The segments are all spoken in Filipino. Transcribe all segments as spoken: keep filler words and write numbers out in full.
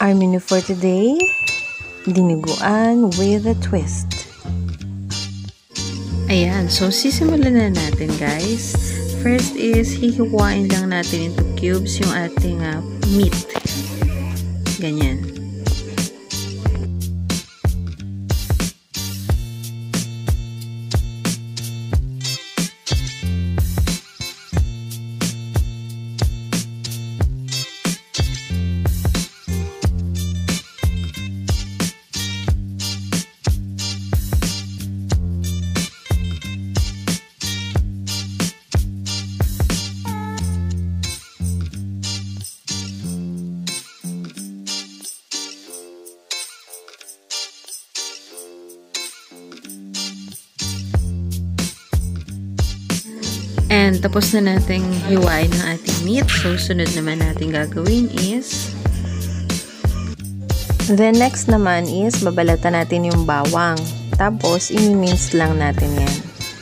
Our menu for today, dinuguan with a twist. Ayan, so sisimulan na natin guys. First is, hihiwain lang natin into cubes yung ating uh, meat. Ganyan. And tapos na nating hiwain ng ating meat. So, sunod naman natin gagawin is the next naman is babalatan natin yung bawang. Tapos, i-mince lang natin yan.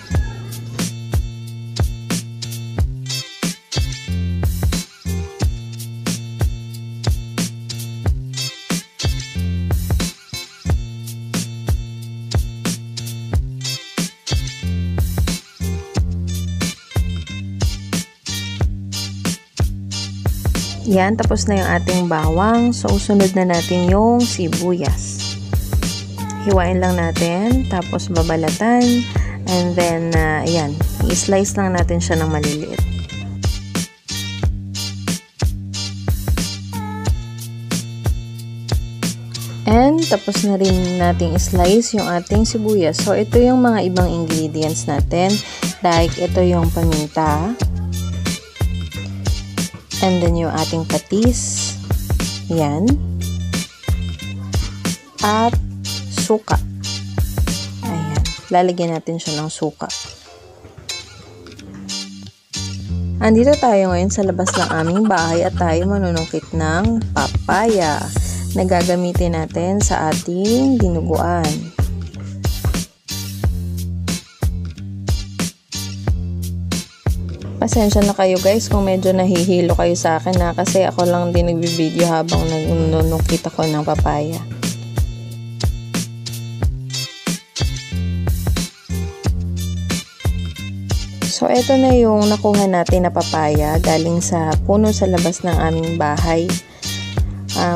Yan, tapos na yung ating bawang. So, sunod na natin yung sibuyas. Hiwain lang natin, tapos babalatan. And then, uh, yan, i-slice lang natin siya ng maliliit. And, tapos na rin natin i-slice yung ating sibuyas. So, ito yung mga ibang ingredients natin. Like, ito yung paminta. And then yung ating patis. Yan. At suka. Ayan. Lalagyan natin siya ng suka. Andito tayo ngayon sa labas ng aming bahay at tayo manunungkit ng papaya na gagamitin natin sa ating dinuguan. Pasensya na kayo guys kung medyo nahihilo kayo sa akin na kasi ako lang din nagbibideo habang nagnunungkit ako ng papaya. So, eto na yung nakuha natin na papaya galing sa puno sa labas ng aming bahay. Um,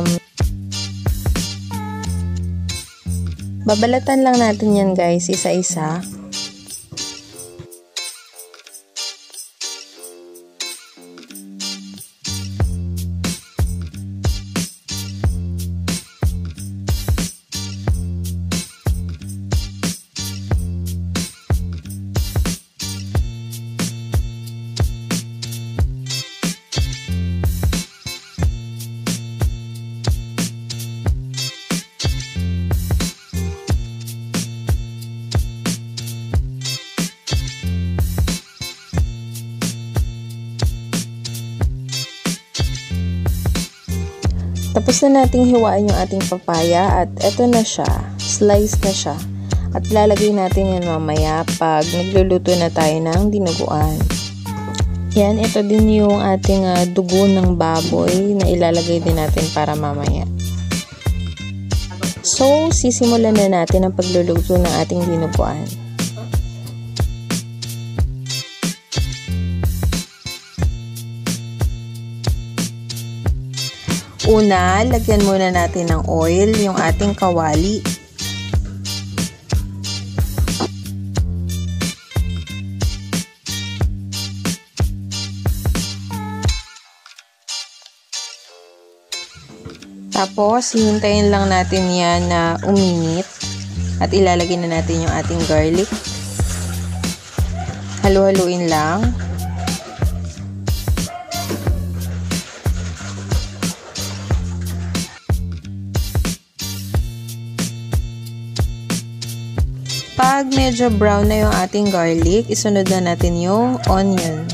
babalatan lang natin yan guys, isa-isa. Tapos na nating hiwain yung ating papaya at eto na siya, slice na siya. At lalagay natin yan mamaya pag nagluluto na tayo ng dinuguan. Yan, ito din yung ating uh, dugo ng baboy na ilalagay din natin para mamaya. So, sisimulan na natin ang pagluluto ng ating dinuguan. Una, lagyan muna natin ng oil yung ating kawali. Tapos, hihintayin lang natin yan na uminit. At ilalagay na natin yung ating garlic. Halu-haluin lang. Pag medyo brown na yung ating garlic, isunod na natin yung onion.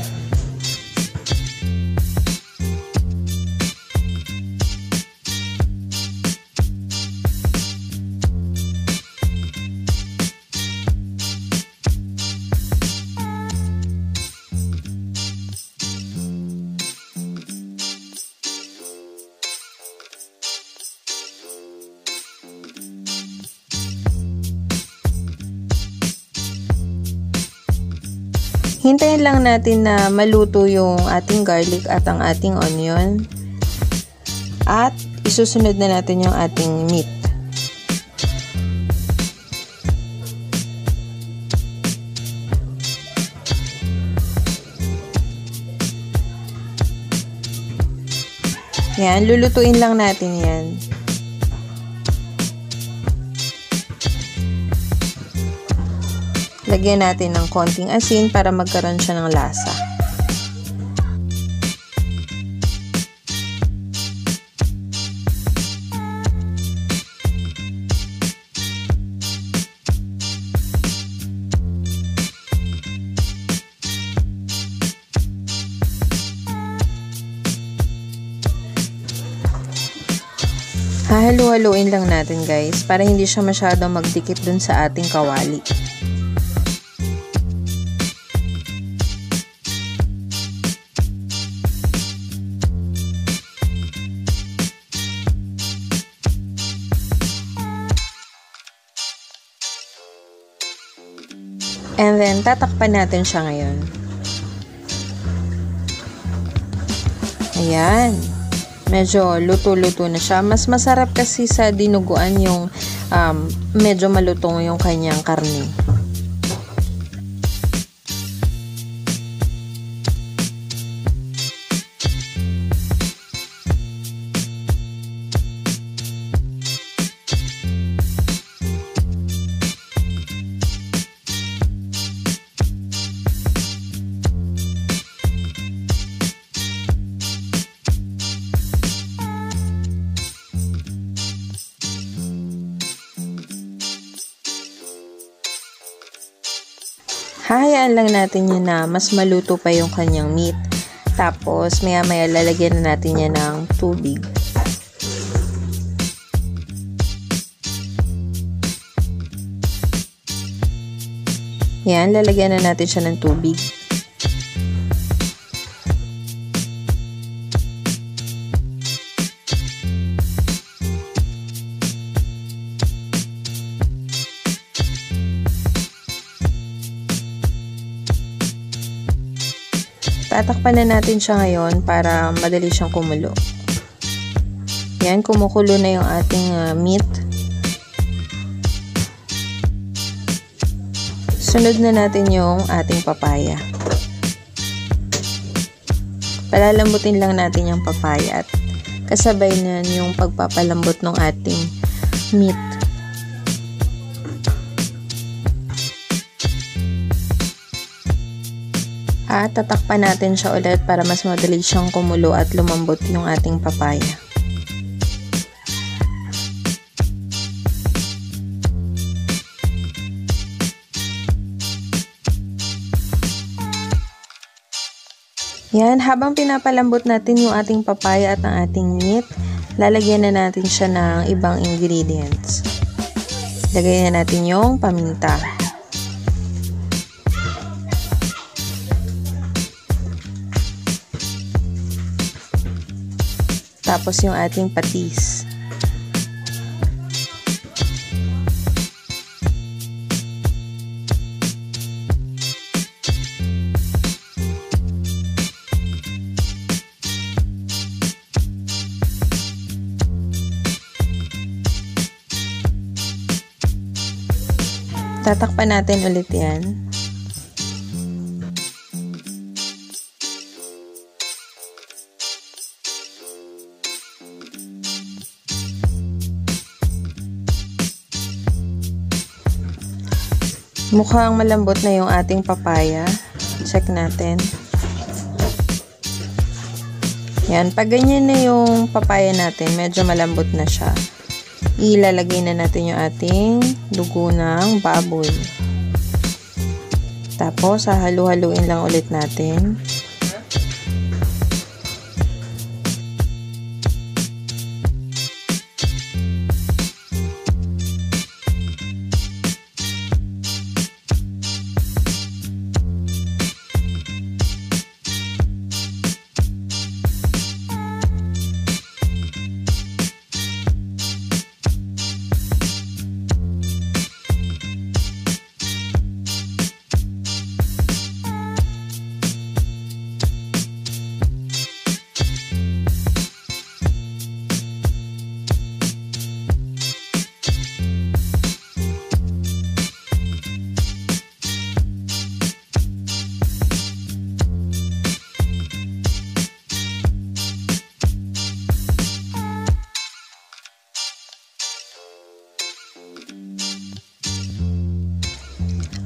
Hintayin lang natin na maluto yung ating garlic at ang ating onion. At isusunod na natin yung ating meat. Yan, lulutuin lang natin yan. Lagyan natin ng konting asin para magkaroon siya ng lasa. Hahalu-haluin lang natin guys para hindi siya masyadong magdikit dun sa ating kawali. And then, tatakpan natin siya ngayon. Ayan. Medyo luto-luto na siya. Mas masarap kasi sa dinuguan yung um, medyo malutong yung kanyang karne. Hahayaan lang natin yun na mas maluto pa yung kanyang meat. Tapos, maya maya lalagyan na natin yan ng tubig. Yan, lalagyan na natin siya ng tubig. Tatakpan na natin siya ngayon para madali siyang kumulo. Yan, kumukulo na yung ating uh, meat. Sunod na natin yung ating papaya. Palalambutin lang natin yung papaya at kasabay na yung pagpapalambot ng ating meat. At tatakpan natin siya ulit para mas madali siyang kumulo at lumambot yung ating papaya. Yan, habang pinapalambot natin yung ating papaya at ang ating meat, lalagyan na natin siya ng ibang ingredients. Lagyan na natin yung paminta. Tapos yung ating patis. Tatakpan natin ulit yan. Mukhang malambot na yung ating papaya. Check natin. Yan. Pag ganyan na yung papaya natin, medyo malambot na siya. Ilalagay na natin yung ating dugo ng baboy. Tapos, hahalu-haluin lang ulit natin.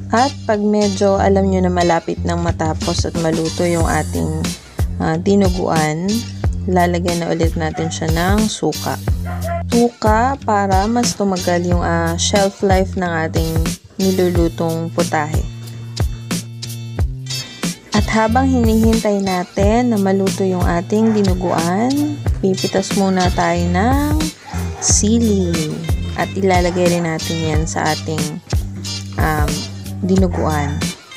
At pag medyo alam nyo na malapit nang matapos at maluto yung ating uh, dinuguan, lalagyan na ulit natin siya ng suka. Suka para mas tumagal yung uh, shelf life ng ating nilulutong putahe. At habang hinihintay natin na maluto yung ating dinuguan, pipitas muna tayo ng sili. At ilalagay rin natin yan sa ating um, dinuguan.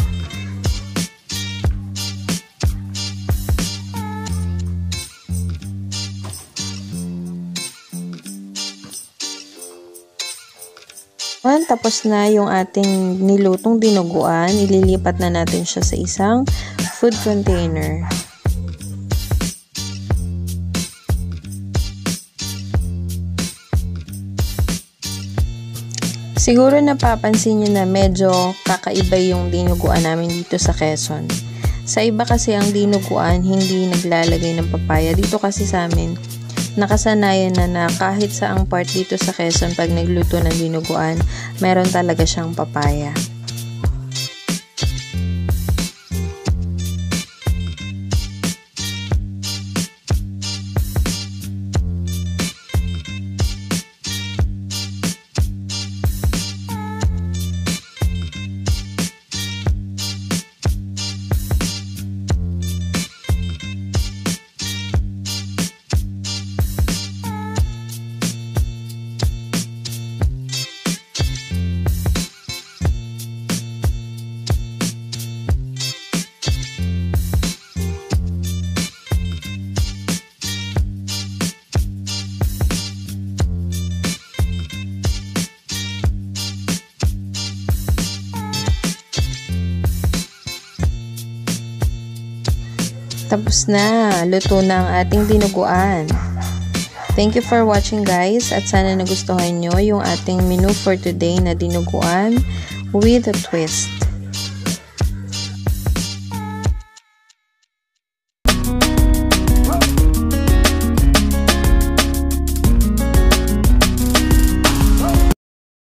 Tapos na yung ating nilutong dinuguan, ililipat na natin siya sa isang food container. Siguro napapansin nyo na medyo kakaiba yung dinuguan namin dito sa Quezon. Sa iba kasi ang dinuguan hindi naglalagay ng papaya. Dito kasi sa amin, nakasanayan na na kahit sa ang part dito sa Quezon pag nagluto ng dinuguan, meron talaga siyang papaya. Tapos na, luto na ang ating dinuguan. Thank you for watching guys at sana nagustuhan nyo yung ating menu for today na dinuguan with a twist.